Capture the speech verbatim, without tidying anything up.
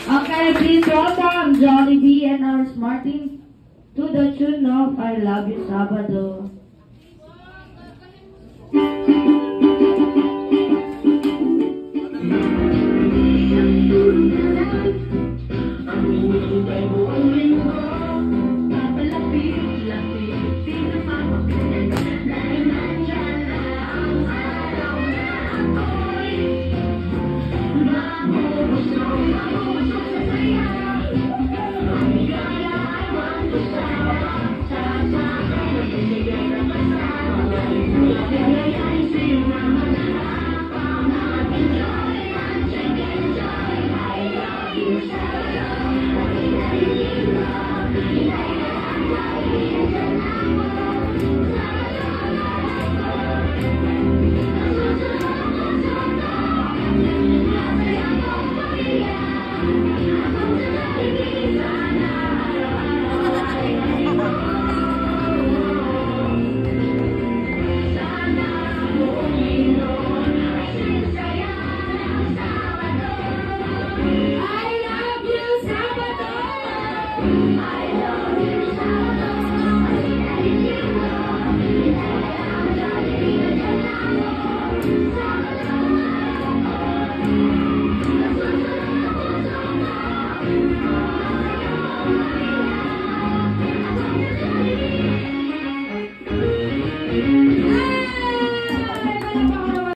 Okay, please welcome Johnny B and Ars Martin to the tune of I Love You Sabado. I love